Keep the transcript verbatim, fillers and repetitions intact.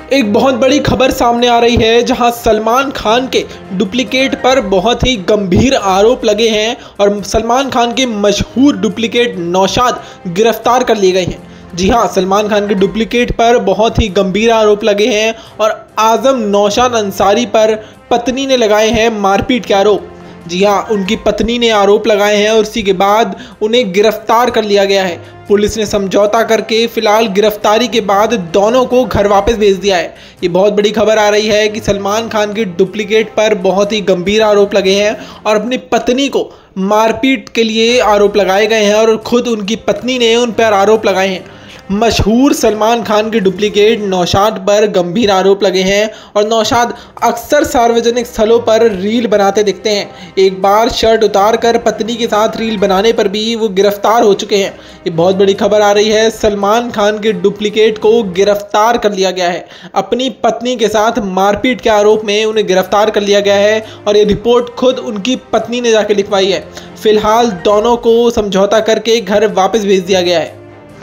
एक बहुत बड़ी खबर सामने आ रही है जहां सलमान खान के डुप्लीकेट पर बहुत ही गंभीर आरोप लगे हैं और सलमान खान के मशहूर डुप्लीकेट नौशाद गिरफ्तार कर लिए गए हैं। जी हां, सलमान खान के डुप्लीकेट पर बहुत ही गंभीर आरोप लगे हैं और आजम नौशाद अंसारी पर पत्नी ने लगाए हैं मारपीट के आरोप। जी हाँ, उनकी पत्नी ने आरोप लगाए हैं और इसी के बाद उन्हें गिरफ्तार कर लिया गया है। पुलिस ने समझौता करके फिलहाल गिरफ्तारी के बाद दोनों को घर वापस भेज दिया है। ये बहुत बड़ी खबर आ रही है कि सलमान खान के डुप्लीकेट पर बहुत ही गंभीर आरोप लगे हैं और अपनी पत्नी को मारपीट के लिए आरोप लगाए गए हैं और खुद उनकी पत्नी ने उन पर आरोप लगाए हैं। मशहूर सलमान खान के डुप्लीकेट नौशाद पर गंभीर आरोप लगे हैं और नौशाद अक्सर सार्वजनिक स्थलों पर रील बनाते दिखते हैं। एक बार शर्ट उतार कर पत्नी के साथ रील बनाने पर भी वो गिरफ्तार हो चुके हैं। ये बहुत बड़ी खबर आ रही है, सलमान खान के डुप्लीकेट को गिरफ्तार कर लिया गया है। अपनी पत्नी के साथ मारपीट के आरोप में उन्हें गिरफ्तार कर लिया गया है और ये रिपोर्ट खुद उनकी पत्नी ने जाकर लिखवाई है। फिलहाल दोनों को समझौता करके घर वापस भेज दिया गया है।